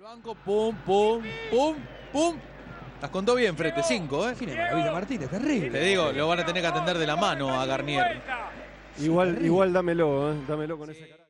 Banco, pum, pum, pum, pum. Las contó bien, Frete, 5, Qué maravilla, Martínez, terrible. Te digo, lo van a tener que atender de la mano a Garnier. Igual dámelo con ese carácter.